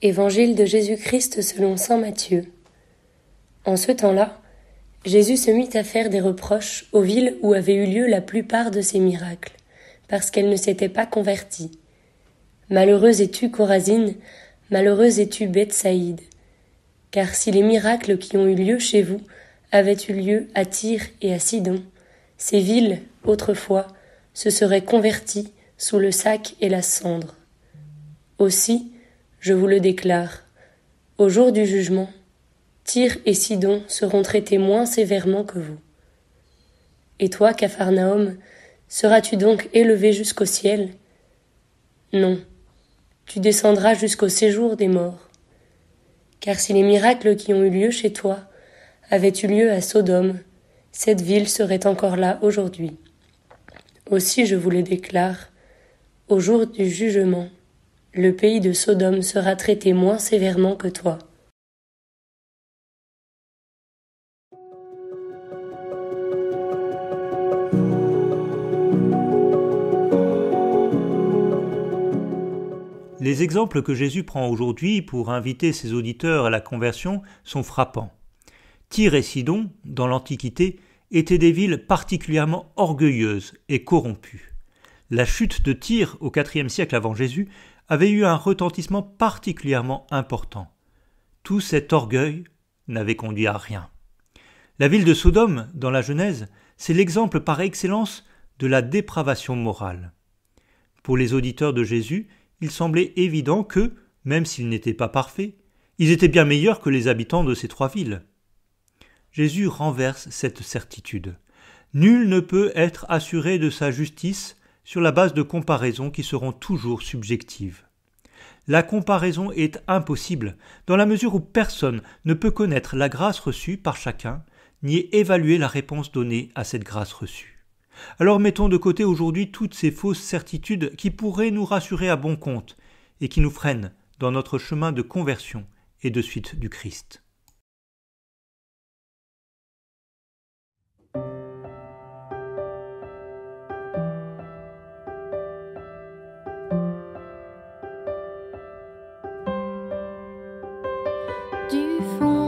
Évangile de Jésus-Christ selon saint Matthieu. En ce temps-là, Jésus se mit à faire des reproches aux villes où avaient eu lieu la plupart de ses miracles, parce qu'elles ne s'étaient pas converties. Malheureuse es-tu, Chorazine, malheureuse es-tu, Bethsaïde, car si les miracles qui ont eu lieu chez vous avaient eu lieu à Tyr et à Sidon, ces villes, autrefois, se seraient converties sous le sac et la cendre. Aussi, je vous le déclare, au jour du jugement, Tyr et Sidon seront traités moins sévèrement que vous. Et toi, Capharnaüm, seras-tu donc élevé jusqu'au ciel? Non, tu descendras jusqu'au séjour des morts. Car si les miracles qui ont eu lieu chez toi avaient eu lieu à Sodome, cette ville serait encore là aujourd'hui. Aussi, je vous le déclare, au jour du jugement, le pays de Sodome sera traité moins sévèrement que toi. Les exemples que Jésus prend aujourd'hui pour inviter ses auditeurs à la conversion sont frappants. Tyr et Sidon, dans l'Antiquité, étaient des villes particulièrement orgueilleuses et corrompues. La chute de Tyr au IVe siècle avant Jésus avait eu un retentissement particulièrement important. Tout cet orgueil n'avait conduit à rien. La ville de Sodome, dans la Genèse, c'est l'exemple par excellence de la dépravation morale. Pour les auditeurs de Jésus, il semblait évident que, même s'ils n'étaient pas parfaits, ils étaient bien meilleurs que les habitants de ces trois villes. Jésus renverse cette certitude. Nul ne peut être assuré de sa justice sur la base de comparaisons qui seront toujours subjectives. La comparaison est impossible, dans la mesure où personne ne peut connaître la grâce reçue par chacun, ni évaluer la réponse donnée à cette grâce reçue. Alors mettons de côté aujourd'hui toutes ces fausses certitudes qui pourraient nous rassurer à bon compte et qui nous freinent dans notre chemin de conversion et de suite du Christ. Du fond